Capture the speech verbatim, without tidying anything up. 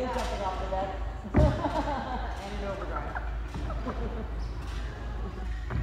you're jumping off the bed. And in overdrive.